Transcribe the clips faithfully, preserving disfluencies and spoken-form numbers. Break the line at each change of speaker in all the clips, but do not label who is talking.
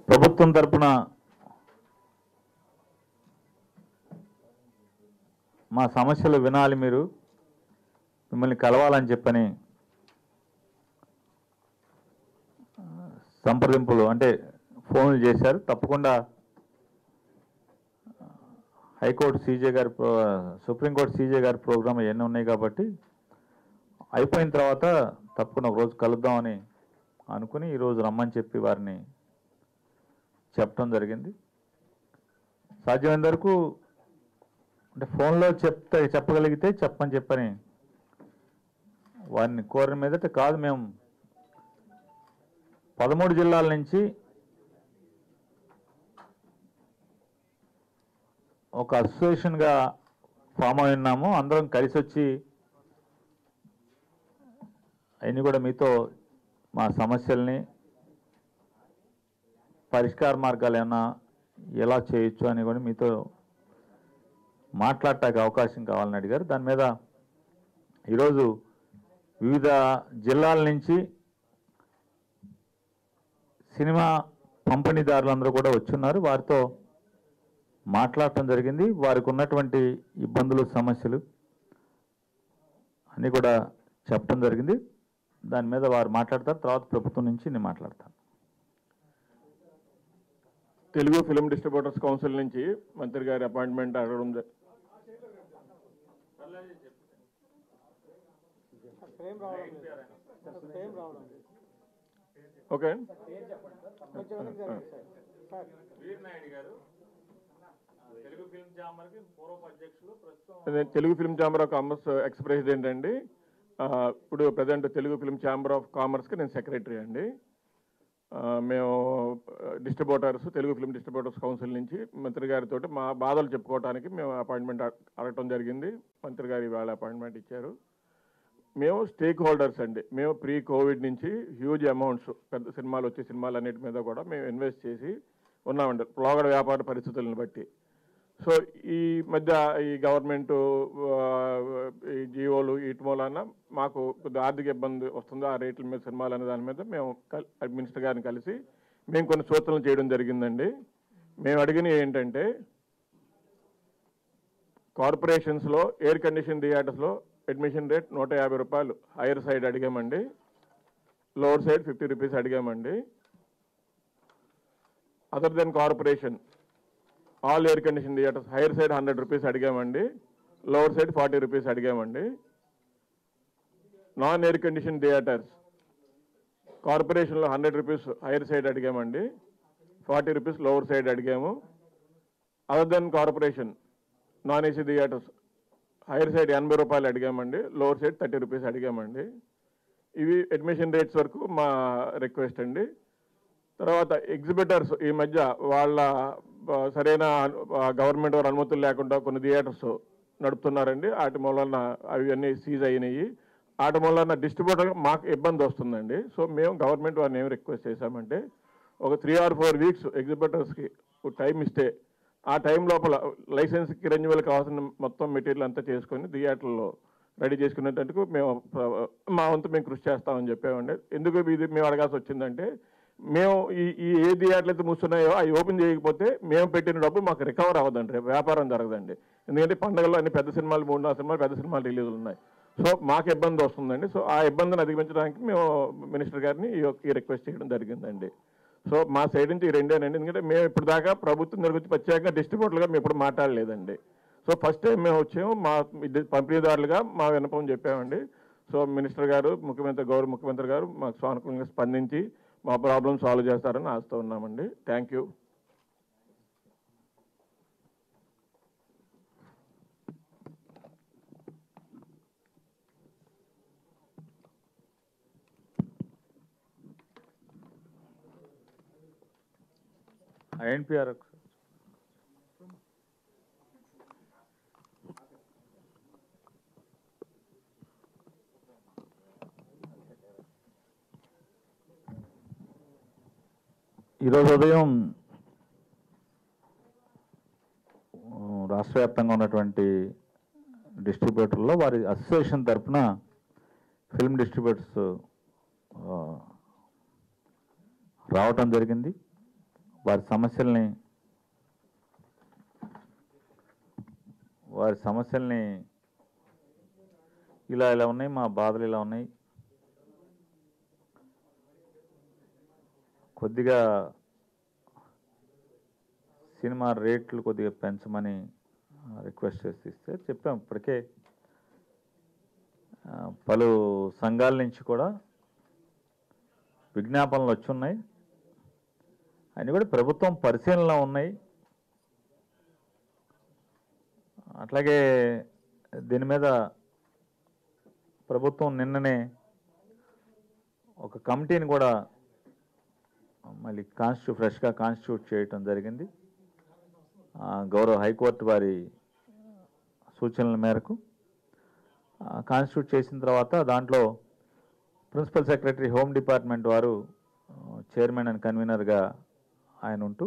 ప్రభుత్వం తరపున మా సమస్యలు వినాలి, మీరు మిమ్మల్ని కలవాలని చెప్పని సంప్రదింపులు అంటే ఫోన్లు చేశారు. తప్పకుండా హైకోర్టు సీజే గారి సుప్రీంకోర్టు సీజే గారి ప్రోగ్రామ్ ఇవన్నీ ఉన్నాయి కాబట్టి అయిపోయిన తర్వాత తప్పకుండా ఒకరోజు కలుద్దామని అనుకుని ఈరోజు రమ్మని చెప్పి వారిని చెప్పడం జరిగింది. సాధ్యమైన వరకు అంటే ఫోన్లో చెప్తే చెప్పగలిగితే చెప్పని చెప్పని వారిని కోరిన మీదట కాదు. మేము పదమూడు జిల్లాల నుంచి ఒక అసోసియేషన్గా ఫామ్ అయి ఉన్నాము. అందరం కలిసి వచ్చి అవన్నీ కూడా మీతో మా సమస్యల్ని పరిష్కార మార్గాలు ఏమన్నా ఎలా చేయొచ్చు అని కూడా మీతో మాట్లాడటానికి అవకాశం కావాలని అడిగారు. దాని మీద ఈరోజు వివిధ జిల్లాల నుంచి సినిమా పంపిణీదారులందరూ కూడా వచ్చున్నారు. వారితో మాట్లాడటం జరిగింది. వారికి ఉన్నటువంటి ఇబ్బందులు, సమస్యలు అన్నీ కూడా చెప్పడం జరిగింది. దాని మీద వారు మాట్లాడతారు. తర్వాత ప్రభుత్వం నుంచి నేను మాట్లాడతాను.
తెలుగు ఫిల్మ్ డిస్ట్రిబ్యూటర్స్ కౌన్సిల్ నుంచి మంత్రి గారి అపాయింట్మెంట్ అడగడం okay. Telugu film chamber of commerce ex president అండి. ఇప్పుడు present Telugu film chamber of కామర్స్కి నేను సెక్రటరీ అండి. మేము distributors Telugu film distributors council నుంచి మంత్రి గారితో మా బాధలు చెప్పుకోవడానికి మేము అపాయింట్మెంట్ అడగటం జరిగింది. మంత్రి గారు ఇవాళ అపాయింట్మెంట్ ఇచ్చారు. మేము స్టేక్ హోల్డర్స్ అండి. మేము ప్రీ కోవిడ్ నుంచి హ్యూజ్ అమౌంట్స్ పెద్ద సినిమాలు వచ్చే సినిమాలు అన్నిటి మీద కూడా మేము ఇన్వెస్ట్ చేసి ఉన్నామండి లోగడ వ్యాపార పరిస్థితులను బట్టి. సో ఈ మధ్య ఈ గవర్నమెంట్ ఈ జియోలు వీటి మూలన మాకు కొద్దిగా ఆర్థిక ఇబ్బంది వస్తుందో ఆ రేట్ల మీద సినిమాలు అనే దాని మీద మేము మినిస్టర్ గారిని కలిసి మేము కొన్ని సూచనలు చేయడం జరిగిందండి. మేము అడిగినవి ఏంటంటే కార్పొరేషన్స్లో ఎయిర్ కండిషన్ థియేటర్స్లో అడ్మిషన్ రేట్ నూట యాభై రూపాయలు హైయర్ సైడ్ అడిగామండి, లోవర్ సైడ్ ఫిఫ్టీ రూపీస్ అడిగామండి. Other than corporation all air condition theatres higher side hundred rupees అడిగామండి, లోవర్ సైడ్ ఫార్టీ రూపీస్ అడిగామండి. నాన్ ఎయిర్ కండిషన్ థియేటర్స్ కార్పొరేషన్లో హండ్రెడ్ రూపీస్ హైయర్ సైడ్ అడిగామండి, forty rupees lower side అడిగాము. Other than corporation non AC theatres higher side ఎనభై రూపాయలు అడిగామండి, lower side thirty rupees అడిగామండి. ఇవి అడ్మిషన్ రేట్స్ వరకు మా రిక్వెస్ట్ అండి. తర్వాత ఎగ్జిబిటర్స్ ఈ మధ్య వాళ్ళ సరైన గవర్నమెంట్ వారి అనుమతులు లేకుండా కొన్ని థియేటర్స్ నడుపుతున్నారండి. వాటి మూలన అవి అన్నీ సీజ్ అయినాయి. వాటి మూలన డిస్ట్రిబ్యూటర్ మాకు ఇబ్బంది వస్తుందండి. సో మేము గవర్నమెంట్ వారిని ఏమి రిక్వెస్ట్ చేశామంటే ఒక త్రీ ఆర్ ఫోర్ వీక్స్ ఎగ్జిబిటర్స్కి టైం ఇస్తే ఆ టైం లోపల లైసెన్స్కి రెన్యువల్ కావాల్సిన మొత్తం మెటీరియల్ అంతా చేసుకొని థియేటర్లో రెడీ చేసుకునేటందుకు మేము మా వంతు మేము కృషి చేస్తామని చెప్పామండి. ఎందుకు ఇది మేము అడగాల్సి వచ్చిందంటే మేము ఈ ఈ ఏ థియేటర్లు అయితే మూస్తున్నాయో అవి ఓపెన్ చేయకపోతే మేము పెట్టిన డబ్బు మాకు రికవర్ అవ్వదండి, వ్యాపారం జరగదండి. ఎందుకంటే పండుగల్లో అన్ని పెద్ద సినిమాలు మూడు నాలుగు సినిమాలు పెద్ద సినిమాలు రిలీజులు ఉన్నాయి. సో మాకు ఇబ్బంది వస్తుందండి. సో ఆ ఇబ్బందిని అధిగమించడానికి మేము మినిస్టర్ గారిని ఈ రిక్వెస్ట్ చేయడం జరిగిందండి. సో మా సైడ్ నుంచి ఈ రెండేనండి. ఎందుకంటే మేము ఇప్పుడు దాకా ప్రభుత్వం గురించి ప్రత్యేకంగా డిస్ట్రిబ్యూటర్గా మేము ఇప్పుడు మాట్లాడలేదండి. సో ఫస్ట్ టైం మేము వచ్చాము మా పంపిణీదారులుగా మా విన్నపం చెప్పామండి. సో మినిస్టర్ గారు ముఖ్యమంత్రి గౌరవ ముఖ్యమంత్రి గారు మాకు సానుకూలంగా స్పందించి మా ప్రాబ్లం సాల్వ్ చేస్తారని ఆశతో ఉన్నామండి. Thank you.
ఎన్పిఆర్ ఈరోజు ఉదయం రాష్ట్ర వ్యాప్తంగా ఉన్నటువంటి డిస్ట్రిబ్యూటర్లో వారి అసోసియేషన్ తరఫున ఫిల్మ్ డిస్ట్రిబ్యూటర్స్ రావటం జరిగింది. వారి సమస్యల్ని వారి సమస్యల్ని ఇలా ఇలా ఉన్నాయి, మా బాధలు ఇలా ఉన్నాయి, కొద్దిగా సినిమా రేట్లు కొద్దిగా పెంచమని రిక్వెస్ట్ చేసి ఇస్తే చెప్పాం. ఇప్పటికే ఆ, పలు సంఘాల నుంచి కూడా విజ్ఞాపనలు వచ్చి ఉన్నాయి. అవి కూడా ప్రభుత్వం పరిశీలనలో ఉన్నాయి. అట్లాగే దీని మీద ప్రభుత్వం నిన్ననే ఒక కమిటీని కూడా మళ్ళీ కాన్స్టిట్యూ ఫ్రెష్గా కాన్స్టిట్యూట్ చేయటం జరిగింది. ఆ, గౌరవ హైకోర్టు వారి సూచనల మేరకు కాన్స్టిట్యూట్ చేసిన తర్వాత దాంట్లో ప్రిన్సిపల్ సెక్రటరీ హోమ్ డిపార్ట్మెంట్ వారు చైర్మన్ అండ్ కన్వీనర్గా ఆయన ఉంటూ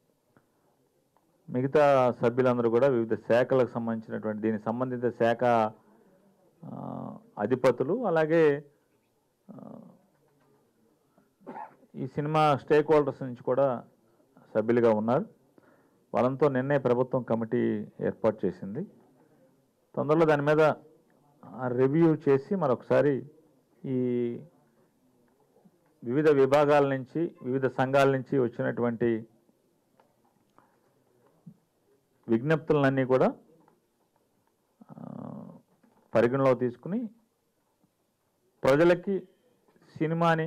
మిగతా సభ్యులందరూ కూడా వివిధ శాఖలకు సంబంధించినటువంటి దీనికి సంబంధిత శాఖ ఆ, అధిపతులు అలాగే ఆ, ఈ సినిమా స్టేక్ హోల్డర్స్ నుంచి కూడా సభ్యులుగా ఉన్నారు. వాళ్ళంతా నిన్నే ప్రభుత్వం కమిటీ ఏర్పాటు చేసింది. తొందరలో దాని మీద రివ్యూ చేసి మరొకసారి ఈ వివిధ విభాగాల నుంచి వివిధ సంఘాల నుంచి వచ్చినటువంటి విజ్ఞప్తులన్నీ కూడా ఆ, పరిగణలో తీసుకుని ప్రజలకి సినిమాని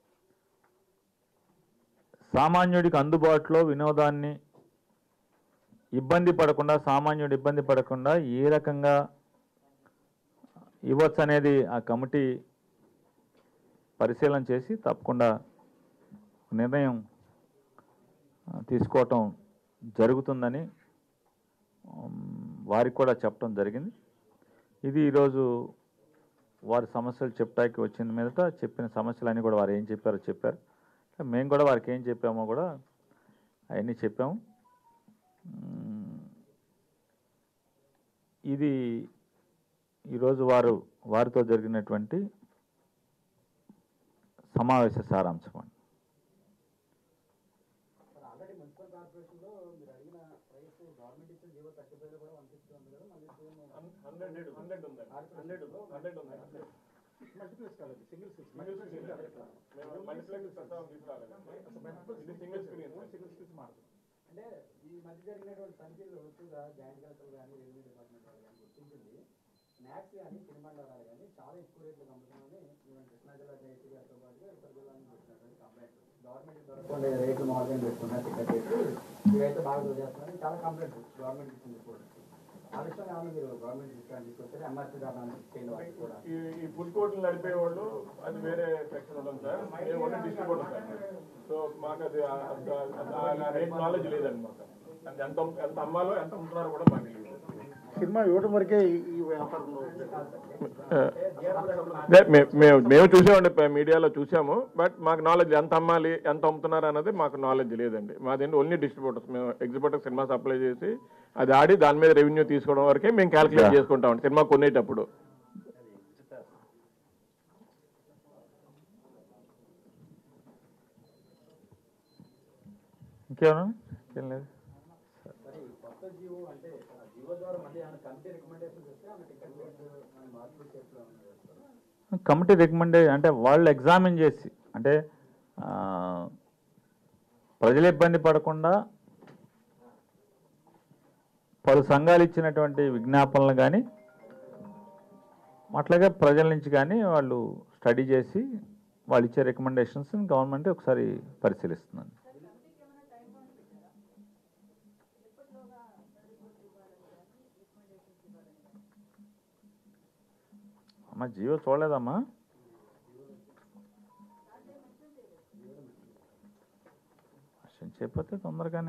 సామాన్యుడికి అందుబాటులో వినోదాన్ని ఇబ్బంది పడకుండా సామాన్యుడు ఇబ్బంది పడకుండా ఏ రకంగా ఇవ్వచ్చు అనేది ఆ కమిటీ పరిశీలన చేసి తప్పకుండా నిర్ణయం ఆ, తీసుకోవటం జరుగుతుందని ఉమ్, వారికి కూడా చెప్పడం జరిగింది. ఇది ఈరోజు వారి సమస్యలు చెప్పడానికి వచ్చిన మీదట చెప్పిన సమస్యలన్నీ కూడా వారు ఏం చెప్పారో చెప్పారు. మేము కూడా వారికి ఏం చెప్పామో కూడా అవన్నీ చెప్పాము. ఉమ్, ఇది ఈరోజు వారు వారితో జరిగినటువంటి సమావేశ సారాంశం అండి.
ఆల్రెడీ మున్సిపల్ కార్పొరేషన్ లో మీరు అడిగిన ప్రైస్ గవర్నమెంట్ ఇచ్చిన జీవో థర్టీ ఫైవ్ లో కూడా వన్ సిక్స్టీ ఉంది కదా, మళ్ళీ సేమ్
హండ్రెడ్ హండ్రెడ్ ఉంది హండ్రెడ్ హండ్రెడ్ ఉంది
మల్టీప్లెక్స్ కాలేదు, సింగిల్ స్క్రీన్
మల్టీప్లెక్స్ ప్రస్తావన తీసుకురాలేదు. ఇది సింగిల్ స్క్రీన్
సింగిల్ స్క్రీన్ మారుతుంది. అంటే ఈ మధ్య జరిగినటువంటి తనిఖీలు ఎక్కువగా జాయింట్ కలెక్టర్ కానీ రెవెన్యూ డిపార్ట్మెంట్ వాళ్ళు కానీ గుర్తించింది, స్నాక్స్ కానీ సినిమా నగరాలు కానీ చాలా ఎక్కువ రేట్లు అమ్ముతున్నామని ఈవెన్ కృష్ణా జిల్లా జేసీ గారితో పాటుగా ఇతర జిల్లా నుంచి వచ్చినటువంటి కంప్లైంట్. గవర్నమెంట్ దొరకకుండా రేట్లు మామూలుగా పెట్టుకున్నారు, టికెట్ చేసి ఇవైతే బాగా చేస్తున్నారని చాలా కంప్లైంట్ గవర్నమెంట్ ఇచ్చింది కూడా. ఆ విషయం ఏమన్నా మీరు గవర్నమెంట్ డిస్కౌంట్ తీసుకొచ్చారు, ఎంఆర్సీ దాని చేయాలి కూడా.
ఈ ఈ ఫుడ్ కోర్టులు నడిపే వాళ్ళు అది వేరే సెక్షన్ ఉంటుంది సార్, మేము ఓన్లీ డిస్ట్రిబ్యూటర్ సార్. సో మాకు అది రేట్ నాలెడ్జ్ లేదండి మాకు. అది ఎంత ఎంత అమ్మాలో ఎంత అమ్ముతున్నారో కూడా మాకు తెలియదు.
సినిమా ఇవ్వడం వరకే ఈ వ్యాపారంలో
మేము మేము చూసామండి, మీడియాలో చూసాము. బట్ మాకు నాలెడ్జ్ ఎంత అమ్మాలి ఎంత అమ్ముతున్నారు అన్నది మాకు నాలెడ్జ్ లేదండి. మాదేంటి ఓన్లీ డిస్ట్రిబ్యూటర్స్. మేము ఎగ్జిబ్యూటర్ సినిమా సప్లై చేసి అది ఆడి దాని మీద రెవెన్యూ తీసుకోవడం వరకే మేము క్యాల్కులేట్ చేసుకుంటాం సినిమా కొనేటప్పుడు.
ఇంకేమన్నా ఏం లేదు.
కొత్త జీవో అంటే జీవో ద్వారా మళ్ళీ ఏమైనా కమిటీ రికమెండేషన్స్ వస్తే ఆమె టికెట్ రేట్ మార్పులు చేస్తూ ఉన్నారు.
కమిటీ రికమెండే అంటే వాళ్ళు ఎగ్జామిన్ చేసి అంటే ఆ, ప్రజలు ఇబ్బంది పడకుండా పలు సంఘాలు ఇచ్చినటువంటి విజ్ఞాపనలు కానీ అట్లాగే ప్రజల నుంచి కానీ వాళ్ళు స్టడీ చేసి వాళ్ళు ఇచ్చే రికమెండేషన్స్ గవర్నమెంట్ ఒకసారి పరిశీలిస్తుందండి. అమ్మా జియో చూడలేదమ్మా? చెప్పతే తొందరగానే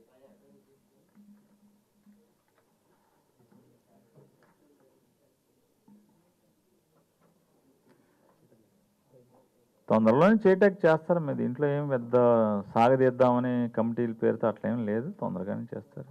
తొందరలోనే చేయటానికి చేస్తారు. మీ దీంట్లో ఏం పెద్ద సాగదీద్దామని కమిటీల పేరుతో అట్లా ఏం లేదు, తొందరగానే చేస్తారు.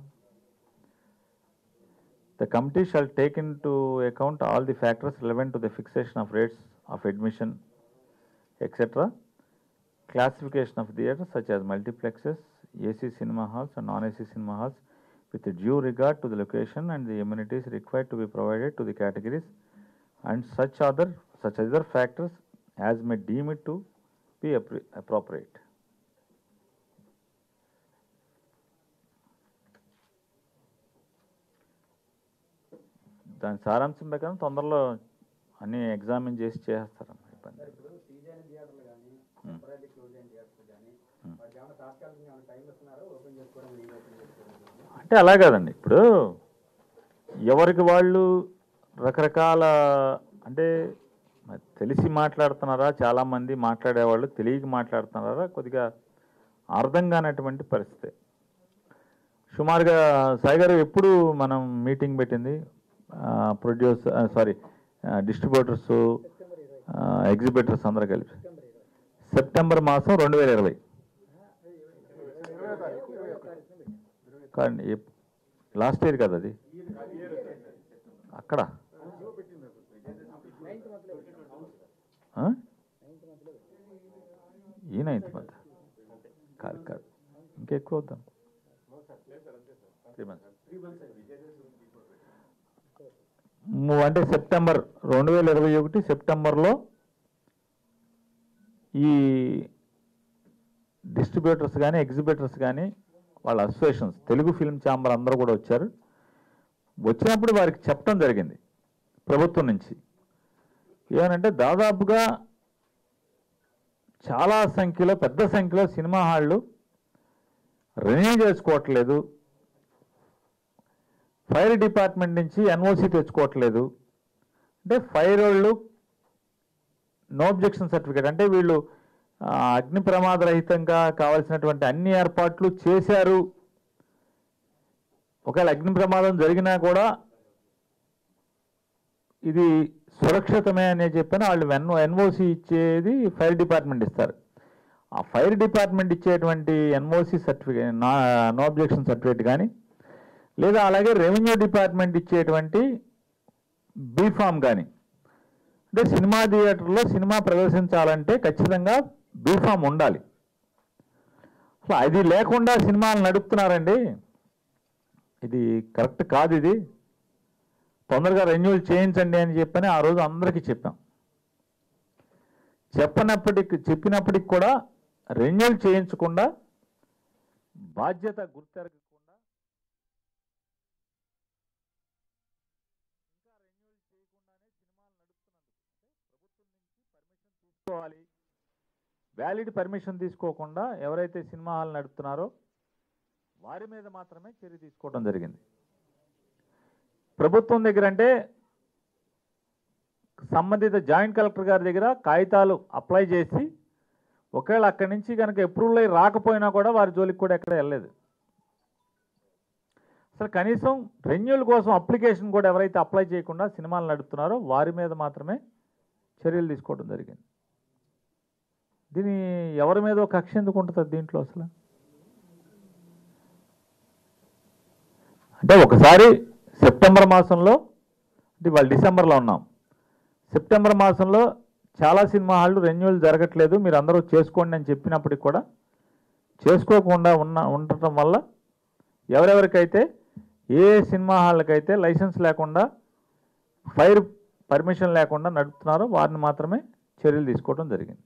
The committee shall take into account all the factors relevant to the fixation of rates of admission, et cetera, classification of theatres such as multiplexes, A C cinema halls and non-A C cinema halls with due regard to the location and the amenities required to be provided to the categories and such other such other factors as may deem it to be appro- appropriate. దాని సారాంశం ప్రకారం తొందరలో అన్ని examine చేసి చేస్తారమ్మా ఇబ్బంది.
Sir ఇప్పుడు season థియేటర్లు కానీ టెంపరీ క్లోజ్ అయిన థియేటర్లు కానీ వాటికి ఏమైనా తాత్కాలికంగా ఏమైనా టైం ఇస్తున్నారో ఓపెన్ చేసుకోవడం రీ ఓపెన్ చేసుకోవడం?
అంటే అలా కాదండి, ఇప్పుడు ఎవరికి వాళ్ళు రకరకాల అంటే మరి తెలిసి మాట్లాడుతున్నారా, చాలామంది మాట్లాడేవాళ్ళు తెలియక మాట్లాడుతున్నారా, కొద్దిగా అర్థం కానటువంటి పరిస్థితి. సుమారుగా సాయి గారు ఎప్పుడు మనం మీటింగ్ పెట్టింది ప్రొడ్యూస్ సారీ డిస్ట్రిబ్యూటర్స్ ఎగ్జిబిటర్స్ అందరూ కలిపి సెప్టెంబర్ మాసం రెండు వేల ఇరవై కానీ లాస్ట్ ఇయర్ కదా అది అక్కడ ఆ? ఈ నైన్త్ మంత్ కాదు కాదు ఇంకెక్కువ వద్దాం త్రీ మంత్స్ అంటే సెప్టెంబర్ రెండు వేల ఇరవై ఒకటి సెప్టెంబర్లో ఈ డిస్ట్రిబ్యూటర్స్ కానీ ఎగ్జిబిటర్స్ కానీ వాళ్ళ అసోసియేషన్స్ తెలుగు ఫిల్మ్ ఛాంబర్ అందరూ కూడా వచ్చారు. వచ్చినప్పుడు వారికి చెప్పడం జరిగింది ప్రభుత్వం నుంచి ఏమనంటే దాదాపుగా చాలా సంఖ్యలో పెద్ద సంఖ్యలో సినిమా హాళ్ళు రెన్యూ చేసుకోవట్లేదు, ఫైర్ డిపార్ట్మెంట్ నుంచి ఎన్ఓసి తెచ్చుకోవట్లేదు. అంటే ఫైర్ వాళ్ళు నో అబ్జెక్షన్ సర్టిఫికేట్ అంటే వీళ్ళు అగ్ని ప్రమాద రహితంగా కావాల్సినటువంటి అన్ని ఏర్పాట్లు చేశారు, ఒకవేళ అగ్ని ప్రమాదం జరిగినా కూడా ఇది సురక్షితమే అని చెప్పని వాళ్ళు ఎన్ ఎన్ఓసి ఇచ్చేది ఫైర్ డిపార్ట్మెంట్ ఇస్తారు. ఆ ఫైర్ డిపార్ట్మెంట్ ఇచ్చేటువంటి NOC certificate no objection certificate కానీ లేదా అలాగే రెవెన్యూ డిపార్ట్మెంట్ ఇచ్చేటువంటి బీఫామ్ కానీ అంటే సినిమా థియేటర్లో సినిమా ప్రదర్శించాలంటే ఖచ్చితంగా బీఫామ్ ఉండాలి. అసలు అది లేకుండా సినిమాలు నడుపుతున్నారండి, ఇది కరెక్ట్ కాదు, ఇది తొందరగా రెన్యూల్ చేయించండి అని చెప్పని ఆ రోజు అందరికీ చెప్పాం. చెప్పనప్పటికి చెప్పినప్పటికి కూడా రెన్యూల్ చేయించకుండా బాధ్యత గుర్తెరగకుండా ఇంకా రెన్యూల్ చేయకుండానే సినిమాలు నడుపుతున్నందుకు అంటే ప్రభుత్వం నుంచి పర్మిషన్ తీసుకోవాలి, వ్యాలిడ్ పర్మిషన్ తీసుకోకుండా ఎవరైతే సినిమా హాల్ నడుపుతున్నారో వారి మీద మాత్రమే చర్య తీసుకోవడం జరిగింది. ప్రభుత్వం దగ్గర అంటే సంబంధిత జాయింట్ కలెక్టర్ గారి దగ్గర కాగితాలు అప్లై చేసి ఒకవేళ అక్కడి నుంచి కనుక అప్రూవల్ అయ్యి రాకపోయినా కూడా వారి జోలికి కూడా ఎక్కడ వెళ్ళలేదు. అసలు కనీసం రెన్యూల్ కోసం అప్లికేషన్ కూడా ఎవరైతే అప్లై చేయకుండా సినిమాలు నడుపుతున్నారో వారి మీద మాత్రమే చర్యలు తీసుకోవడం జరిగింది. దీని ఎవరి మీద కక్ష ఎందుకు ఉంటుంది దీంట్లో అసలు? అంటే ఒకసారి సెప్టెంబర్ మాసంలో అంటే వాళ్ళు డిసెంబర్లో ఉన్నాం, సెప్టెంబర్ మాసంలో చాలా సినిమా హాళ్ళు రెన్యూవల్ జరగట్లేదు మీరు అందరూ చేసుకోండి అని చెప్పినప్పటికి కూడా చేసుకోకుండా ఉన్న ఉండటం వల్ల ఎవరెవరికైతే ఏ సినిమా హాళ్ళకైతే లైసెన్స్ లేకుండా ఫైర్ పర్మిషన్ లేకుండా నడుపుతున్నారో వారిని మాత్రమే చర్యలు తీసుకోవడం జరిగింది.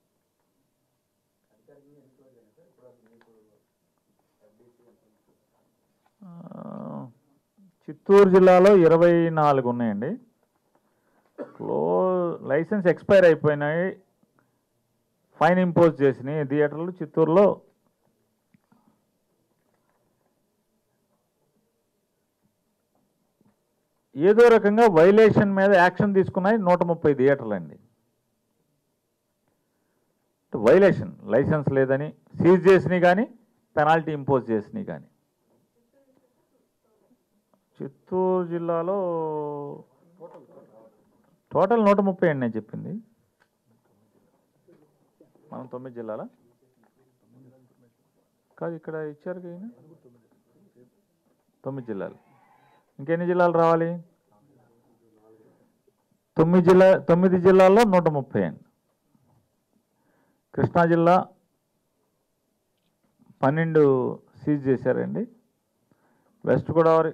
చిత్తూరు జిల్లాలో ఇరవై నాలుగు ఉన్నాయండి, క్లో లైసెన్స్ ఎక్స్పైర్ అయిపోయినాయి, ఫైన్ ఇంపోజ్ చేసినాయి థియేటర్లు. చిత్తూరులో ఏదో రకంగా వైలేషన్ మీద యాక్షన్ తీసుకున్నాయి నూట ముప్పై థియేటర్లు అండి. వైలేషన్ లైసెన్స్ లేదని సీజ్ చేసినాయి కానీ పెనాల్టీ ఇంపోజ్ చేసినాయి కానీ. చిత్తూరు జిల్లాలో టోటల్ నూట ముప్పై అండి నేను చెప్పింది, మనం తొమ్మిది జిల్లాల కాదు ఇక్కడ ఇచ్చారు కదా తొమ్మిది జిల్లాలు. ఇంకెన్ని జిల్లాలు రావాలి? తొమ్మిది జిల్లా తొమ్మిది జిల్లాల్లో నూట ముప్పై అండి. కృష్ణా జిల్లా పన్నెండు సీజ్ చేశారండి. వెస్ట్ గోదావరి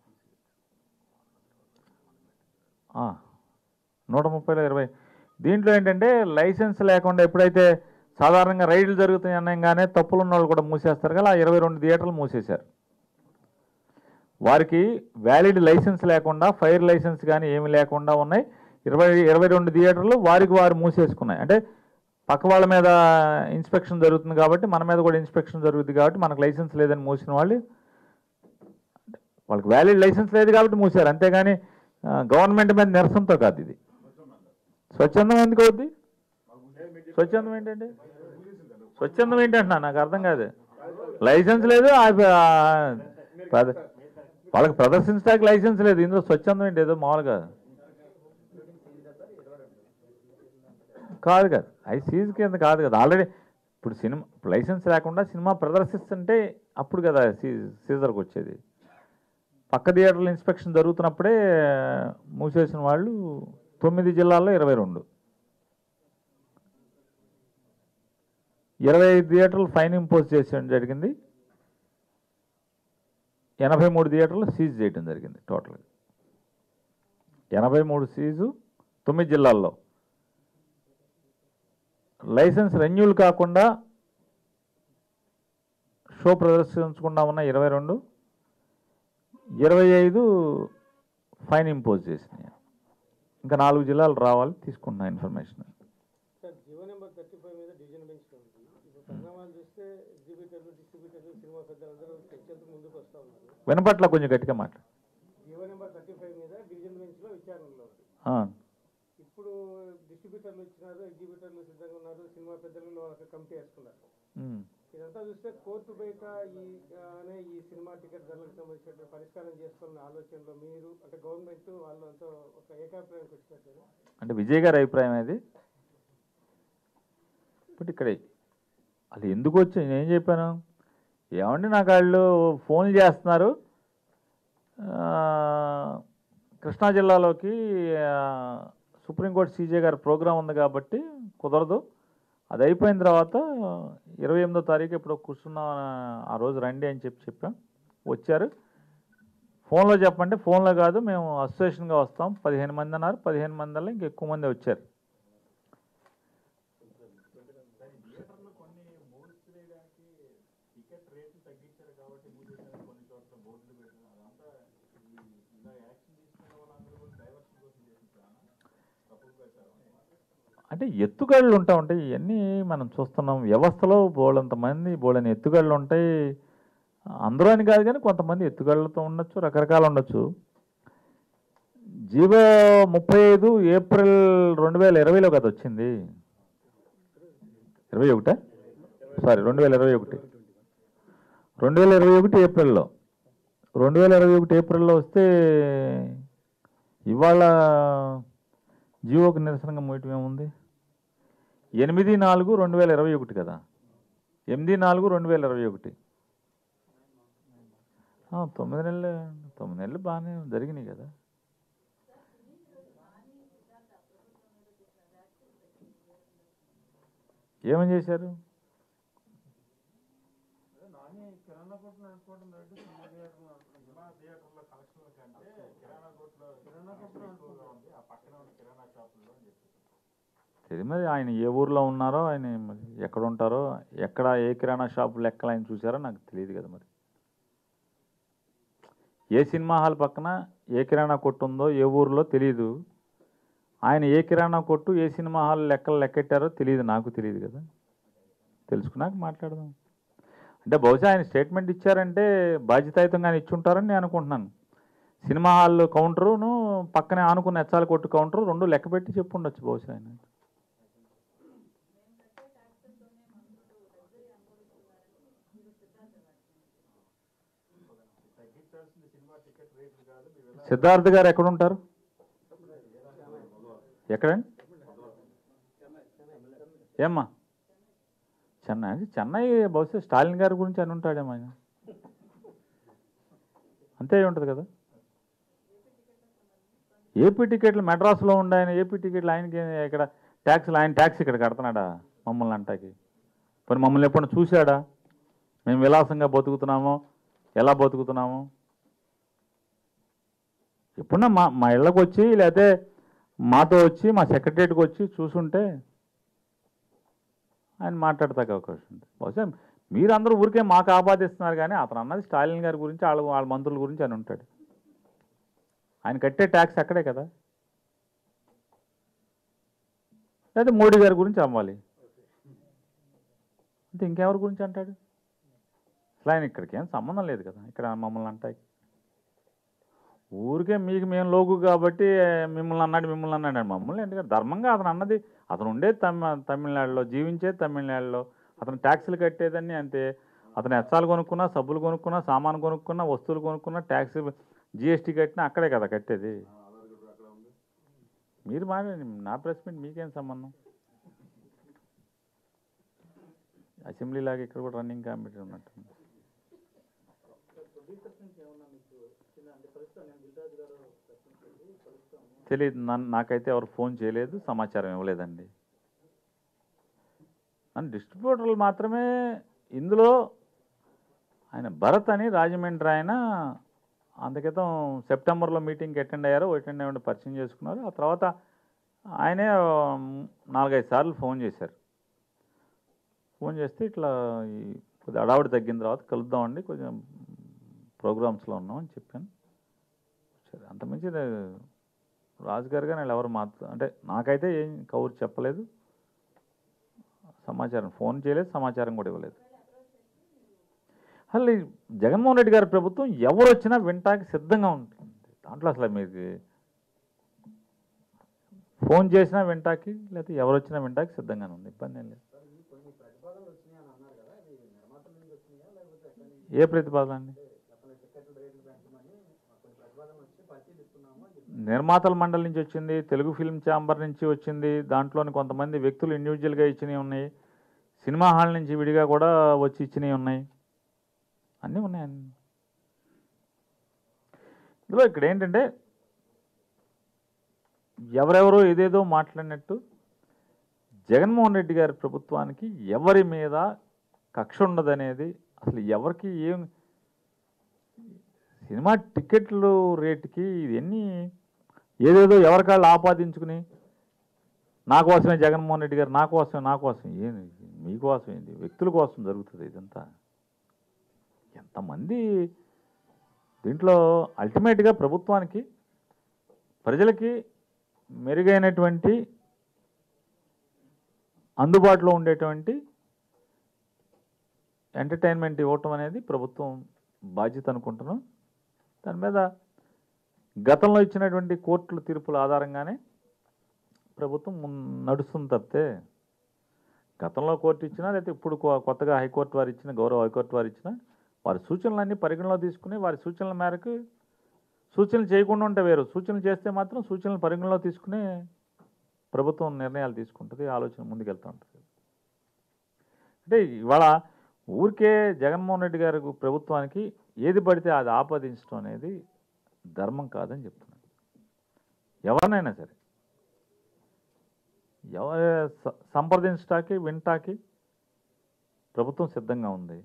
ఆ, నూట ముప్పైలో ఇరవై. దీంట్లో ఏంటంటే లైసెన్స్ లేకుండా ఎప్పుడైతే సాధారణంగా రైడ్లు జరుగుతాయి అనగానే తప్పులు ఉన్న వాళ్ళు కూడా మూసేస్తారు కదా, ఆ ఇరవై రెండు థియేటర్లు మూసేశారు. వారికి వ్యాలిడ్ లైసెన్స్ లేకుండా, ఫైర్ లైసెన్స్ కానీ ఏమి లేకుండా ఉన్నాయి ఇరవై ఇరవై రెండు థియేటర్లు వారికి వారు మూసేసుకున్నాయి. అంటే పక్క వాళ్ళ మీద ఇన్స్పెక్షన్ జరుగుతుంది కాబట్టి మన మీద కూడా ఇన్స్పెక్షన్ జరుగుతుంది కాబట్టి మనకు లైసెన్స్ లేదని మూసిన వాళ్ళు, వాళ్ళకి వ్యాలిడ్ లైసెన్స్ లేదు కాబట్టి మూసారు. అంతేగాని గవర్నమెంట్ మీద నిరసనతో కాదు. ఇది స్వచ్ఛందం ఎందుకు అవుద్ది? స్వచ్ఛందం ఏంటంటే స్వచ్ఛందం ఏంటంటున్నా నాకు అర్థం కాదు. లైసెన్స్ లేదు, వాళ్ళకి ప్రదర్శించడానికి లైసెన్స్ లేదు, ఇందులో స్వచ్ఛందం ఏంటి? ఏదో మామూలుగా కాదు కదా, అవి సీజ్ కింద కాదు కదా. ఆల్రెడీ ఇప్పుడు సినిమా లైసెన్స్ లేకుండా సినిమా ప్రదర్శిస్తుంటే అప్పుడు కదా సీజ్ సీజర్కి వచ్చేది. పక్క థియేటర్ల ఇన్స్పెక్షన్ జరుగుతున్నప్పుడే మూసేసిన వాళ్ళు తొమ్మిది జిల్లాల్లో ఇరవై రెండు ఇరవై ఐదు థియేటర్లు ఫైన్ ఇంపోజ్ చేయడం జరిగింది. ఎనభై మూడు థియేటర్లు సీజ్ చేయడం జరిగింది. టోటల్గా ఎనభై మూడు సీజు తొమ్మిది జిల్లాల్లో. లైసెన్స్ రెన్యూల్ కాకుండా షో ప్రదర్శించకుండా ఉన్న ఇరవై రెండు ఇరవై ఐదు ఫైన్ ఇంపోజ్ చేసినాయి. ఇంకా నాలుగు జిల్లాలు రావాలి, తీసుకున్న information.
Sir GO number thirty five మీద డివిజన్ బెంచ్ ఉంది. ఇప్పుడు పరిణామాలు చూస్తే ఎగ్జిబిటర్లు డిస్ట్రిబ్యూటర్లు సినిమా పెద్దలందరూ చర్చలకు ముందుకు వస్తూ ఉన్నారు.
వినపట్ల కొంచెం గట్టిగా మాట్లాడు.
జీవో నెంబర్ థర్టీ ఫైవ్ మీద డివిజన్ బెంచ్ లో విచారణలో ఉంది. ఇప్పుడు డిస్ట్రిబ్యూటర్లు ఇచ్చినారు, ఎగ్జిబిటర్లు సిద్ధంగా ఉన్నారు, సినిమా పెద్దలు వాళ్ళకి కమిటీ వేసుకున్నారు. ఇదంతా చూస్తే కోర్టు బయట ఈ అనే ఈ సినిమా టికెట్ ధరలకు సంబంధించిన పరిష్కారం చేసుకోవాలనే ఆలోచనలో మీరు అంటే గవర్నమెంట్ వాళ్ళంతా ఒక ఏకాభిప్రాయానికి వచ్చినట్టు.
అంటే విజయ్ గారి అభిప్రాయం అది. బట్ ఇక్కడ అది ఎందుకు వచ్చి నేను ఏం చెప్పాను, ఏమండి నాకు వాళ్ళు ఫోన్లు చేస్తున్నారు, కృష్ణా జిల్లాలోకి సుప్రీంకోర్టు సీజే గారి ప్రోగ్రాం ఉంది కాబట్టి కుదరదు, అది అయిపోయిన తర్వాత ఇరవై ఎనిమిదో తారీఖు ఇప్పుడు కూర్చున్నా ఆ రోజు రండి అని చెప్పి చెప్పాం. వచ్చారు. ఫోన్లో చెప్పంటే ఫోన్లో కాదు, మేము అసోసియేషన్గా వస్తాం, పదిహేను మంది అన్నారు. పదిహేను మందిలో ఇంక ఎక్కువ మంది వచ్చారు. అంటే ఎత్తుగళ్ళు ఉంటా ఉంటాయి, ఇవన్నీ మనం చూస్తున్నాం. వ్యవస్థలో బోళ్ళంత మంది బోళ్ళని ఎత్తుగళ్ళు ఉంటాయి. అందరూ అని కాదు కానీ కొంతమంది ఎత్తుగళ్ళతో ఉండొచ్చు, రకరకాలు ఉండొచ్చు. జీవో ముప్పై ఐదు ఏప్రిల్ రెండు వేల ఇరవైలో కదా వచ్చింది. ఇరవై ఒకటా సారీ రెండు వేల ఇరవై ఒకటి రెండు వేల ఇరవై ఒకటి ఏప్రిల్లో రెండు వేల ఇరవై ఒకటి ఏప్రిల్లో వస్తే ఇవాళ జీవోకి నిరసనగా మోయటం ఏముంది? ఎనిమిది నాలుగు రెండు వేల ఇరవై ఒకటి కదా, ఎనిమిది నాలుగు రెండు వేల ఇరవై ఒకటి తొమ్మిది నెలలు తొమ్మిది నెలలు బాగానే జరిగినాయి కదా. ఏమని చేశారు? ఇది మరి ఆయన ఏ ఊర్లో ఉన్నారో, ఆయన ఎక్కడ ఉంటారో, ఎక్కడ ఏ కిరాణా షాపు లెక్కలు ఆయన చూసారో నాకు తెలియదు కదా. మరి ఏ సినిమా హాల్ పక్కన ఏ కిరాణా కొట్టు ఉందో ఏ ఊర్లో తెలియదు. ఆయన ఏ కిరాణా కొట్టు ఏ సినిమా హాల్ లెక్కలు లెక్కెట్టారో తెలియదు, నాకు తెలియదు కదా. తెలుసుకున్నాక మాట్లాడదాం. అంటే బహుశా ఆయన స్టేట్మెంట్ ఇచ్చారంటే బాధ్యతాయుతంగానే ఇచ్చుంటారని నేను అనుకుంటున్నాను. సినిమా హాల్ కౌంటరును పక్కనే ఆనుకున్న ఎచ్చాల కొట్టు కౌంటరు రెండు లెక్క పెట్టి చెప్పు ఉండొచ్చు బహుశా ఆయన. సిద్ధార్థ్ గారు ఎక్కడ ఉంటారు? ఎక్కడండి? ఏమ్మా చెన్నై? చెన్నై బహుశా స్టాలిన్ గారి గురించి అని ఉంటాడేమో ఆయన. అంతే ఉంటుంది కదా. ఏపీ టికెట్లు మెడ్రాస్లో ఉండే ఆయన ఏపీ టికెట్లు ఆయనకి ఇక్కడ ట్యాక్స్లు ఆయన ట్యాక్స్ ఇక్కడ కడుతున్నాడా మమ్మల్ని అంటాకి? మరి మమ్మల్ని ఎప్పుడైనా చూశాడా? మేము విలాసంగా బతుకుతున్నామో ఎలా బతుకుతున్నామో ఎప్పుడన్నా మా మా ఇళ్ళకు వచ్చి లేకపోతే మాతో వచ్చి మా సెక్రటరియట్కి వచ్చి చూసుంటే ఆయన మాట్లాడతాక అవకాశం ఉంది. బహుశా మీరందరూ ఊరికే మాకు ఆపాదిస్తున్నారు కానీ అతను అన్నది స్టాలిన్ గారి గురించి వాళ్ళ వాళ్ళ మంత్రుల గురించి అని ఉంటాడు. ఆయన కట్టే ట్యాక్స్ అక్కడే కదా, లేదా మోడీ గారి గురించి అమ్మాలి అంటే ఇంకెవరి గురించి అంటాడు? అసలు ఆయన ఇక్కడికి ఏం సంబంధం లేదు కదా, ఇక్కడ మమ్మల్ని అంటాయి. ఊరికే మీకు మేము లోగు కాబట్టి మిమ్మల్ని అన్నాడు మిమ్మల్ని అన్నాడు మమ్మల్ని ఎందుకంటే ధర్మంగా అతను అన్నది అతను ఉండే తమి తమిళనాడులో జీవించే తమిళనాడులో అతను ట్యాక్సులు కట్టేదని అంతే. అతను ఎచ్చాలు కొనుక్కున్నా, సబ్బులు కొనుక్కున్నా, సామాను కొనుక్కున్నా, వస్తువులు కొనుక్కున్నా, ట్యాక్స్ జిఎస్టీ కట్టినా అక్కడే కదా కట్టేది. మీరు మాట్లాడి నా ప్రెస్ మీట్ మీకేం సంబంధం? అసెంబ్లీ లాగా ఇక్కడ కూడా రన్నింగ్ కమిటీ ఉన్నట్టు తెలియదు. నన్ను నాకైతే ఎవరు ఫోన్ చేయలేదు, సమాచారం ఇవ్వలేదండి. నన్ను డిస్ట్రిబ్యూటర్లు మాత్రమే ఇందులో ఆయన భరత్ అని రాజమండ్రి ఆయన అందుకితం సెప్టెంబర్లో మీటింగ్కి అటెండ్ అయ్యారు, అటెండ్ అయ్యి పరిచయం చేసుకున్నారు. ఆ తర్వాత ఆయనే నాలుగైదు సార్లు ఫోన్ చేశారు. ఫోన్ చేస్తే ఇట్లా ఈ కొద్దిగా అడావుడి తగ్గిన తర్వాత కలుద్దామండి, కొంచెం ప్రోగ్రామ్స్లో ఉన్నామని చెప్పాను. సరే అంతమించి రాజుగారు కానీ వాళ్ళు ఎవరు మాత్రం అంటే నాకైతే ఏం కౌరు చెప్పలేదు, సమాచారం ఫోన్ చేయలేదు, సమాచారం కూడా ఇవ్వలేదు. అసలు జగన్మోహన్ రెడ్డి గారి ప్రభుత్వం ఎవరు వచ్చినా వింటానికి సిద్ధంగా ఉంటుంది. దాంట్లో అసలు మీకు ఫోన్ చేసినా వింటాకి లేకపోతే ఎవరు వచ్చినా వింటాకి సిద్ధంగానే ఉంది, ఇబ్బంది ఏం లేదు. ఏ ప్రతిపాదన అండి? నిర్మాతల మండలి నుంచి వచ్చింది, తెలుగు ఫిల్మ్ ఛాంబర్ నుంచి వచ్చింది, దాంట్లోని కొంతమంది వ్యక్తులు ఇండివిజువల్గా ఇచ్చినవి ఉన్నాయి, సినిమా హాల్ నుంచి విడిగా కూడా వచ్చి ఇచ్చినవి ఉన్నాయి, అన్నీ ఉన్నాయండి. ఇందులో ఇక్కడ ఏంటంటే ఎవరెవరో ఏదేదో మాట్లాడినట్టు జగన్మోహన్ రెడ్డి గారి ప్రభుత్వానికి ఎవరి మీద కక్ష ఉండదనేది అసలు ఎవరికి ఏం సినిమా టికెట్లు రేటుకి ఇవన్నీ ఏదేదో ఎవరికాళ్ళు ఆపాదించుకుని నా కోసమే జగన్మోహన్ రెడ్డి గారు నా కోసమే నా కోసం ఏంది మీకోసం ఏంటి వ్యక్తుల కోసం జరుగుతుంది ఇదంతా. ఎంతమంది దీంట్లో అల్టిమేట్గా ప్రభుత్వానికి ప్రజలకి మెరుగైనటువంటి అందుబాటులో ఉండేటువంటి ఎంటర్టైన్మెంట్ ఇవ్వటం అనేది ప్రభుత్వం బాధ్యత అనుకుంటున్నాం. దాని మీద గతంలో ఇచ్చినటువంటి కోర్టుల తీర్పుల ఆధారంగానే ప్రభుత్వం నడుస్తుంది తప్పితే గతంలో కోర్టు ఇచ్చినా లేకపోతే ఇప్పుడు కొత్తగా హైకోర్టు వారు ఇచ్చిన గౌరవ హైకోర్టు వారు ఇచ్చిన వారి సూచనలన్నీ పరిగణలో తీసుకుని వారి సూచనల మేరకు సూచనలు చేయకుండా ఉంటే వేరు, సూచనలు చేస్తే మాత్రం సూచనలు పరిగణలో తీసుకుని ప్రభుత్వం నిర్ణయాలు తీసుకుంటుంది, ఆలోచన ముందుకెళ్తూ ఉంటుంది. అంటే ఇవాళ ఊరికే జగన్మోహన్ రెడ్డి గారి ప్రభుత్వానికి ఏది పడితే అది ఆపాదించడం అనేది ధర్మం కాదని చెప్తున్నాను. ఎవరినైనా సరే ఎవరి సంప్రదించటానికి వింటాకి ప్రభుత్వం సిద్ధంగా ఉంది.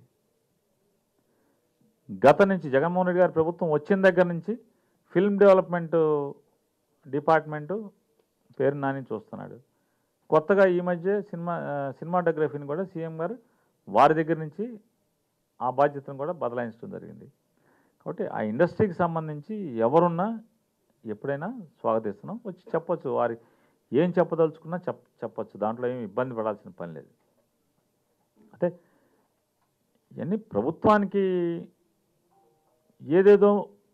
గత నుంచి జగన్మోహన్ రెడ్డి గారి ప్రభుత్వం వచ్చిన దగ్గర నుంచి ఫిల్మ్ డెవలప్మెంట్ డిపార్ట్మెంటు పేరు నాని చూస్తున్నాడు. కొత్తగా ఈ మధ్య సినిమా సినిమాటోగ్రఫీని కూడా సీఎం గారు వారి దగ్గర నుంచి ఆ బాధ్యతను కూడా బదలాయించడం జరిగింది. కాబట్టి ఆ ఇండస్ట్రీకి సంబంధించి ఎవరున్నా ఎప్పుడైనా స్వాగతిస్తున్నాం, వచ్చి చెప్పొచ్చు, వారి ఏం చెప్పదలుచుకున్నా చెప్ చెప్పచ్చు దాంట్లో ఏమి ఇబ్బంది పడాల్సిన పని లేదు. అంటే ఇవన్నీ ప్రభుత్వానికి ఏదేదో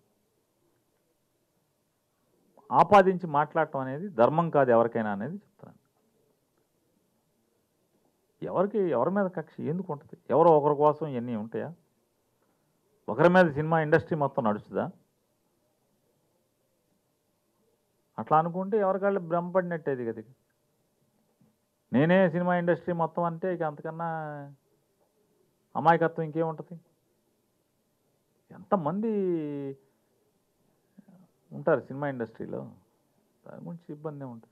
ఆపాదించి మాట్లాడటం అనేది ధర్మం కాదు ఎవరికైనా అనేది చెప్తాను. ఎవరికి ఎవరి మీద కక్ష ఎందుకు ఉంటుంది? ఎవరో ఒకరి కోసం ఇవన్నీ ఉంటాయా? ఒకరి మీద సినిమా ఇండస్ట్రీ మొత్తం నడుస్తుందా? అట్లా అనుకుంటే ఎవరికాళ్ళు భ్రమపడినట్టేది కదా. నేనే సినిమా ఇండస్ట్రీ మొత్తం అంటే ఇక అంతకన్నా అమాయకత్వం ఇంకేముంటుంది? ఎంతమంది ఉంటారు సినిమా ఇండస్ట్రీలో, దాని గురించి ఇబ్బంది ఉంటుంది.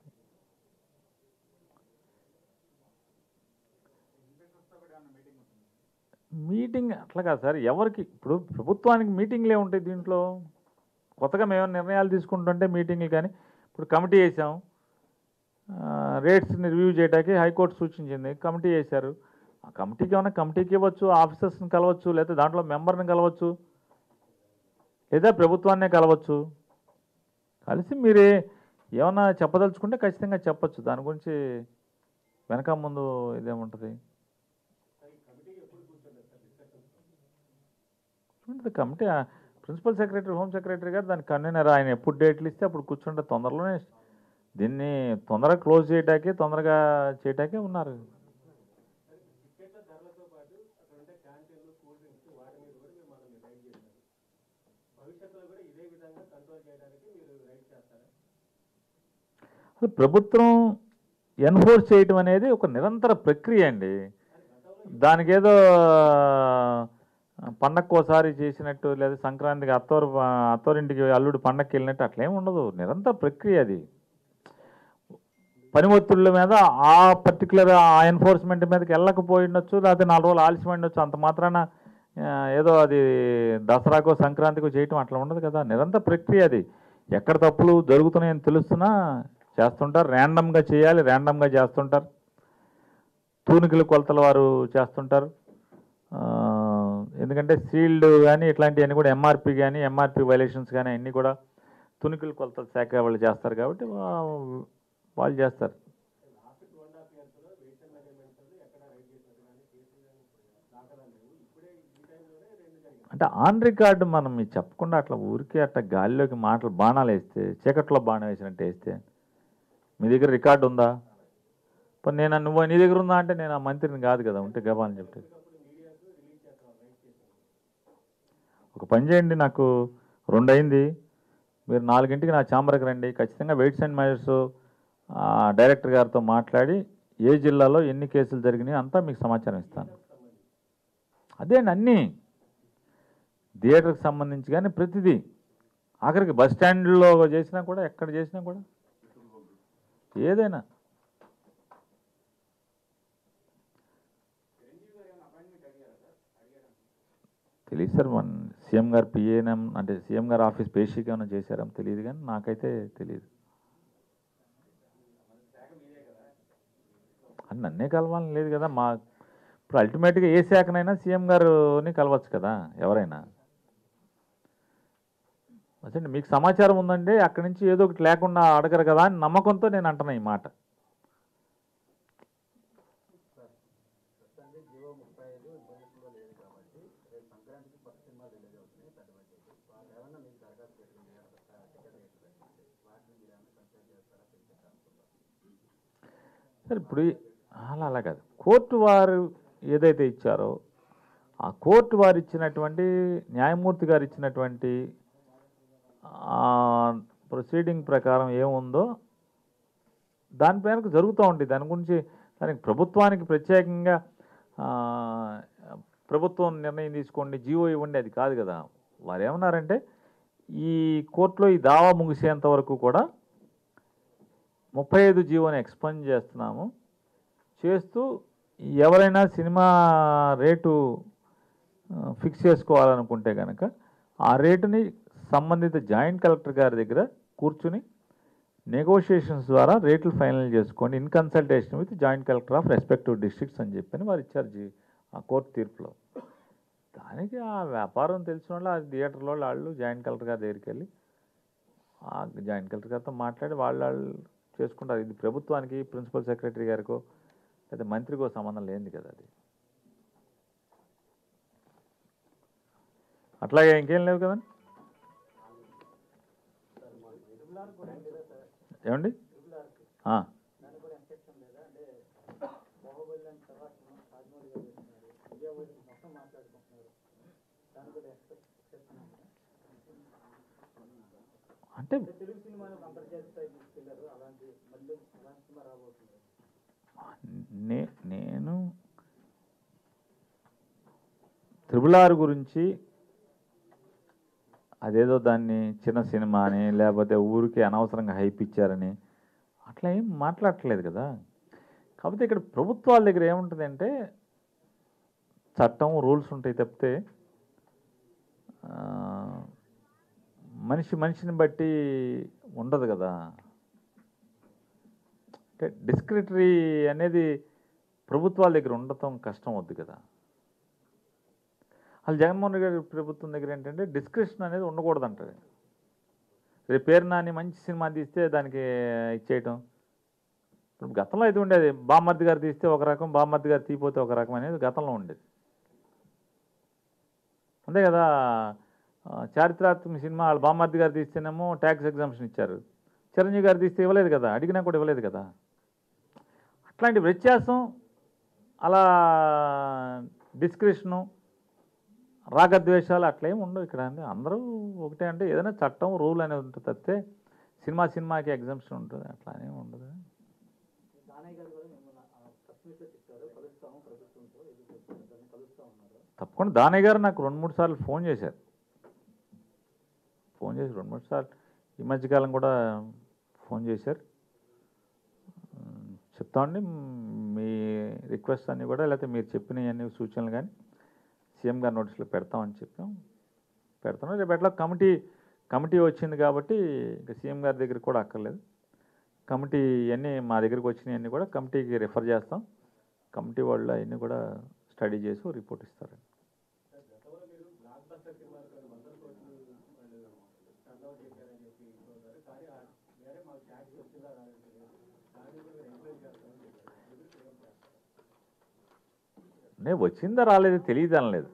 మీటింగ్ అట్లా కాదు సార్, ఎవరికి ఇప్పుడు ప్రభుత్వానికి మీటింగ్లే ఉంటాయి దీంట్లో. కొత్తగా మేము నిర్ణయాలు తీసుకుంటుంటే మీటింగ్లు, కానీ ఇప్పుడు కమిటీ వేసాం, రేట్స్ని రివ్యూ చేయడానికి హైకోర్టు సూచించింది, కమిటీ వేశారు. ఆ కమిటీకి ఏమైనా కమిటీకి ఇవ్వచ్చు, ఆఫీసర్స్ని కలవచ్చు, లేదా దాంట్లో మెంబర్ని కలవచ్చు, లేదా ప్రభుత్వాన్నే కలవచ్చు. కలిసి మీరే ఏమన్నా చెప్పదలుచుకుంటే ఖచ్చితంగా చెప్పచ్చు. దాని గురించి వెనక ముందు ఇదేముంటుంది. ఉంటుంది committee, principal secretary, home secretary గారు దానికి కన్వీనర్. ఆయన ఎప్పుడు డేట్లు ఇస్తే అప్పుడు కూర్చుంటే తొందరలోనే దీన్ని తొందరగా క్లోజ్ చేయటానికి, తొందరగా చేయటాకే ఉన్నారు. ప్రభుత్వం ఎన్ఫోర్స్ చేయటం అనేది ఒక నిరంతర ప్రక్రియ అండి. దానికి ఏదో పండక్కోసారి చేసినట్టు, లేదా సంక్రాంతికి అత్తోరు అత్తోరింటికి అల్లుడు పండక్కి వెళ్ళినట్టు అట్లేం ఉండదు. నిరంతర ప్రక్రియ అది. పని ఒత్తిళ్ళ మీద ఆ పర్టికులర్ ఆ ఎన్ఫోర్స్మెంట్ మీదకి వెళ్ళకపోయిండొచ్చు, లేకపోతే నాలుగు రోజులు ఆలస్యం ఉండొచ్చు. అంత మాత్రాన ఏదో అది దసరాకో సంక్రాంతికో చేయటం అట్లా ఉండదు కదా. నిరంతర ప్రక్రియ అది. ఎక్కడ తప్పులు జరుగుతున్నాయని తెలుస్తున్నా చేస్తుంటారు. ర్యాండమ్గా చేయాలి, ర్యాండమ్గా చేస్తుంటారు. తూనికల కొలతల వారు చేస్తుంటారు. ఎందుకంటే సీల్డ్ కానీ ఇట్లాంటివన్నీ కూడా ఎంఆర్పి కానీ ఎంఆర్పి వైలేషన్స్ కానీ అన్నీ కూడా తునికల కొలతల శాఖ వాళ్ళు చేస్తారు కాబట్టి వాళ్ళు చేస్తారు. అంటే ఆన్ రికార్డు మనం మీకు చెప్పకుండా అట్లా ఊరికే అట్లా గాలిలోకి మాటలు బాణాలు వేస్తే, చీకట్లో బాణం వేసినట్టు వేస్తే, మీ దగ్గర రికార్డు ఉందా? ఇప్పుడు నేను నువ్వు నీ దగ్గర ఉందా అంటే నేను ఆ మంత్రిని కాదు కదా, ఉంటే గబా అని చెప్తే. ఒక పని చేయండి, నాకు రెండు అయింది, మీరు నాలుగింటికి నా ఛాంబర్కి రండి. ఖచ్చితంగా వెయిట్స్ అండ్ మెజర్స్ డైరెక్టర్ గారితో మాట్లాడి ఏ జిల్లాలో ఎన్ని కేసులు జరిగినాయి అంతా మీకు సమాచారం ఇస్తాను. అదే అండి, అన్నీ థియేటర్కి సంబంధించి కానీ ప్రతిదీ, ఆఖరికి బస్ స్టాండ్లో చేసినా కూడా, ఎక్కడ చేసినా కూడా, ఏదైనా. తెలియదు సార్, మన సీఎం గారు పిఏఎన్ఎం అంటే సీఎం గారు ఆఫీస్ పేషీకి ఏమైనా చేశారని తెలియదు, కానీ నాకైతే తెలియదు. అని నన్నే కలవాలని లేదు కదా. మా ఇప్పుడు అల్టిమేట్గా ఏ శాఖనైనా సీఎం గారుని కలవచ్చు కదా ఎవరైనా. అసలు మీకు సమాచారం ఉందంటే అక్కడి నుంచి ఏదో ఒకటి లేకుండా అడగరు కదా అని నమ్మకంతో నేను అంటున్నా ఈ మాట. సార్ ఇప్పుడు అలా అలా కాదు, కోర్టు వారు ఏదైతే ఇచ్చారో ఆ కోర్టు వారు ఇచ్చినటువంటి, న్యాయమూర్తి గారు ఇచ్చినటువంటి ప్రొసీడింగ్ ప్రకారం ఏముందో దాని పేరుకు జరుగుతూ ఉంటుంది. దాని గురించి దానికి ప్రభుత్వానికి ప్రత్యేకంగా ప్రభుత్వం నిర్ణయం తీసుకోండి, జీవో ఇవ్వండి, అది కాదు కదా. వారు ఏమన్నారంటే ఈ కోర్టులో ఈ దావా ముగిసేంత వరకు కూడా ముప్పై ఐదు జీవోని ఎక్స్పెండ్ చేస్తున్నాము, చేస్తూ ఎవరైనా సినిమా రేటు ఫిక్స్ చేసుకోవాలనుకుంటే కనుక ఆ రేటుని సంబంధిత జాయింట్ కలెక్టర్ గారి దగ్గర కూర్చుని నెగోషియేషన్స్ ద్వారా రేట్లు ఫైనల్ చేసుకోండి in consultation with joint collector of respective districts అని చెప్పని వారు ఇచ్చారు జీ ఆ కోర్టు తీర్పులో. దానికి ఆ వ్యాపారం తెలిసిన వాళ్ళు, ఆ థియేటర్లో వాళ్ళు జాయింట్ కలెక్టర్ గారి దగ్గరికి వెళ్ళి ఆ జాయింట్ కలెక్టర్ గారితో మాట్లాడి వాళ్ళు వాళ్ళు చేసుకుంటారు. ఇది ప్రభుత్వానికి, ప్రిన్సిపల్ సెక్రటరీ గారికో లేదా మంత్రికో సంబంధం లేనిది కదా అది. అట్లాగే ఇంకేం లేవు కదండి. ఏమండి అంటే నే నేను త్రిబుల్ ఆర్ గురించి అదేదో దాన్ని చిన్న సినిమా అని లేకపోతే ఊరికి అనవసరంగా హైప్ ఇచ్చారని అట్లా ఏం మాట్లాడట్లేదు కదా. కాకపోతే ఇక్కడ ప్రభుత్వాల దగ్గర ఏముంటుందంటే చట్టం రూల్స్ ఉంటాయి తప్పితే ఆ, మనిషి మనిషిని బట్టి ఉండదు కదా. అంటే డిస్క్రిటరీ అనేది ప్రభుత్వాల దగ్గర ఉండటం కష్టం అవుద్ది కదా. అసలు జగన్మోహన్ రెడ్డి గారి ప్రభుత్వం దగ్గర ఏంటంటే డిస్క్రిప్షన్ అనేది ఉండకూడదు అంటారు. రేపు పేరు నాని మంచి సినిమా తీస్తే దానికి ఇచ్చేయటం. ఇప్పుడు గతంలో అయితే ఉండేది, బామ్మర్ది గారు తీస్తే ఒక రకం, బామ్మర్ది గారు తీపోతే ఒక రకం అనేది గతంలో ఉండేది. అంతే కదా. చారిత్రాత్మక సినిమా వాళ్ళు బామ్మర్ది గారు తీస్తేనేమో ట్యాక్స్ ఎగ్జామ్షన్ ఇచ్చారు, చిరంజీవి గారు తీస్తే ఇవ్వలేదు కదా, అడిగినా కూడా ఇవ్వలేదు కదా. అట్లాంటి వ్యత్యాసం, అలా డిస్క్రిప్షను, రాగద్వేషాలు అట్లా ఏమి ఉండవు ఇక్కడ. అంటే అందరూ ఒకటే. అంటే ఏదైనా చట్టం రూల్ అనేది ఉంటుంది తప్పితే సినిమా సినిమాకి ఎగ్జామ్షన్ ఉంటుంది అట్లా అనేమి ఉండదు. తప్పకుండా దానయ్య గారు నాకు రెండు మూడు సార్లు ఫోన్ చేశారు. ఫోన్ చేసి రెండు మూడు సార్లు ఈ మధ్యకాలం కూడా ఫోన్ చేశారు. చెప్తామండి మీ రిక్వెస్ట్ అన్నీ కూడా, లేకపోతే మీరు చెప్పిన అన్ని సూచనలు కానీ సీఎం గారి నోటీసులో పెడతామని చెప్పాం. పెడతాను. రేపు ఎట్లా కమిటీ కమిటీ వచ్చింది కాబట్టి ఇంకా సీఎం గారి దగ్గర కూడా అక్కర్లేదు. కమిటీ అన్నీ మా దగ్గరికి వచ్చినవన్నీ కూడా కమిటీకి రిఫర్ చేస్తాం. కమిటీ వాళ్ళు అవన్నీ కూడా స్టడీ చేసి రిపోర్ట్ ఇస్తారు. నేను వచ్చిందా రాలేదు తెలియదు అనలేదు.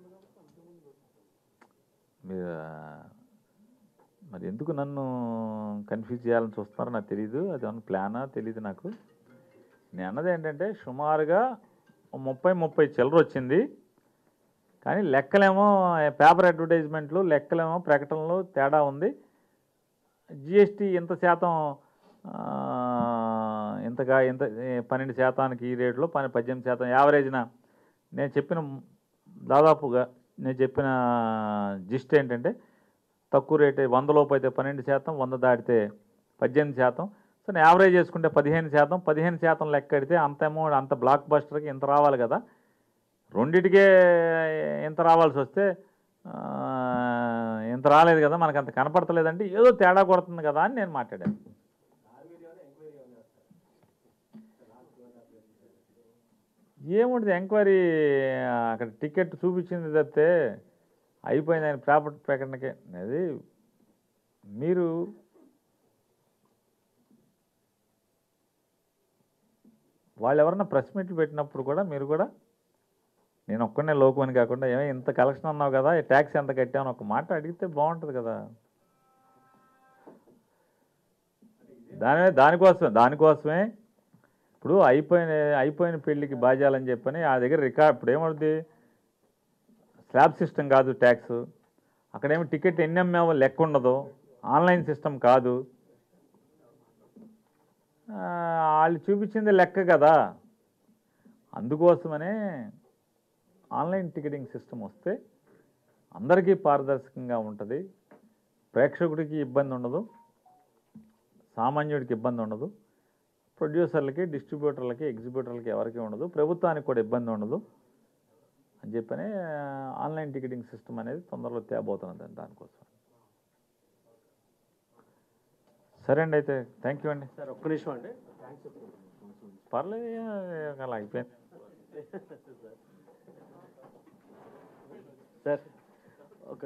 మీరు మరి ఎందుకు నన్ను కన్ఫ్యూజ్ చేయాలని చూస్తున్నారో నాకు తెలియదు. అది ఏమన్నా ప్లానా తెలియదు నాకు. నేను అన్నది ఏంటంటే సుమారుగా ముప్పై ముప్పై చిల్లర వచ్చింది, కానీ లెక్కలేమో పేపర్ అడ్వర్టైజ్మెంట్లు, లెక్కలేమో ప్రకటనలు తేడా ఉంది. జిఎస్టీ ఇంత శాతం, ఇంతగా ఇంత పన్నెండు శాతానికి ఈ రేట్లో పని పద్దెనిమిది శాతం యావరేజ్న నేను చెప్పిన దాదాపుగా నేను చెప్పిన జిస్ట్ ఏంటంటే తక్కువ రేటు వందలోపు అయితే పన్నెండు శాతం, వంద దాటితే పద్దెనిమిది శాతం. సో నేను యావరేజ్ చేసుకుంటే పదిహేను శాతం పదిహేను శాతం లెక్క కడితే అంత అమౌంట్, అంత బ్లాక్ బస్టర్కి ఇంత రావాలి కదా. రెండిటికే ఇంత రావాల్సి వస్తే ఇంత రాలేదు కదా, మనకు అంత కనపడతలేదంటే ఏదో తేడా కొడుతుంది కదా అని నేను మాట్లాడాను. ఏముంటుంది ఎంక్వైరీ, అక్కడ టికెట్ చూపించింది తప్పితే అయిపోయింది ఆయన పేపర్ ప్రకటనకే. అది మీరు వాళ్ళు ఎవరన్నా ప్రెస్ మీట్లు పెట్టినప్పుడు కూడా మీరు కూడా నేను ఒక్కనే లోకం అని కాకుండా ఏమో ఇంత కలెక్షన్ అన్నావు కదా, ట్యాక్స్ ఎంత కట్టామని ఒక మాట అడిగితే బాగుంటుంది కదా. దాని దానికోసమే దానికోసమే ఇప్పుడు అయిపోయిన అయిపోయిన పెళ్ళికి బాజాలని చెప్పని ఆ దగ్గర రికార్డ్. ఇప్పుడు ఏమవుతుంది, స్లాబ్ సిస్టమ్ కాదు ట్యాక్స్, అక్కడేమో టికెట్ ఎన్ని అమ్మేమో లెక్క ఉండదు, ఆన్లైన్ సిస్టమ్ కాదు, వాళ్ళు చూపించింది లెక్క కదా. అందుకోసమనే ఆన్లైన్ టికెటింగ్ సిస్టమ్ వస్తే అందరికీ పారదర్శకంగా ఉంటుంది, ప్రేక్షకుడికి ఇబ్బంది ఉండదు, సామాన్యుడికి ఇబ్బంది ఉండదు, ప్రొడ్యూసర్లకి, డిస్ట్రిబ్యూటర్లకి, ఎగ్జిబ్యూటర్లకి ఎవరికి ఉండదు, ప్రభుత్వానికి కూడా ఇబ్బంది ఉండదు అని చెప్పని ఆన్లైన్ టికెటింగ్ సిస్టమ్ అనేది తొందరలో తేబోతున్నది దానికోసం. సరే అండి, అయితే థ్యాంక్ యూ అండి.
సార్ ఒక్క నిమిషం అండి.
పర్లేదు, అలా అయిపోయింది
సార్. ఓకే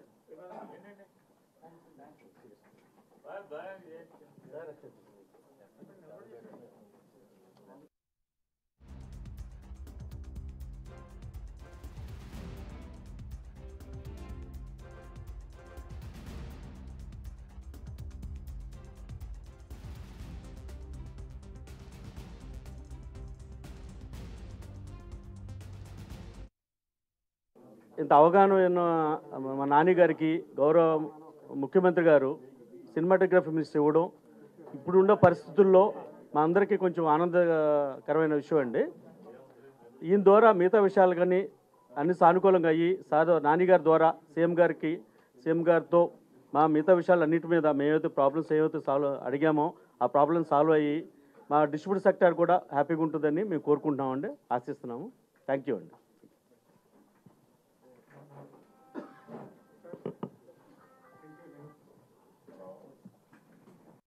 ఇంత అవగాహన ఉన్న మా నాని గారికి గౌరవ ముఖ్యమంత్రి గారు సినిమాటోగ్రఫీ మినిస్టర్ ఇవ్వడం ఇప్పుడున్న పరిస్థితుల్లో మా అందరికీ కొంచెం ఆనందకరమైన విషయం అండి. ఈయన ద్వారా మిగతా విషయాలు కానీ అన్ని సానుకూలంగా అయ్యి సార్ నాని గారి ద్వారా సీఎం గారికి సీఎం గారితో మా మిగతా విషయాలు అన్నిటి మీద మేమైతే ప్రాబ్లమ్స్ ఏవైతే సాల్వ్ అడిగామో ఆ ప్రాబ్లమ్స్ సాల్వ్ అయ్యి మా డిస్ట్రిబ్యూటర్ సెక్టర్ కూడా హ్యాపీగా ఉంటుందని మేము కోరుకుంటున్నామండి, ఆశిస్తున్నాము. థ్యాంక్ యూ అండి.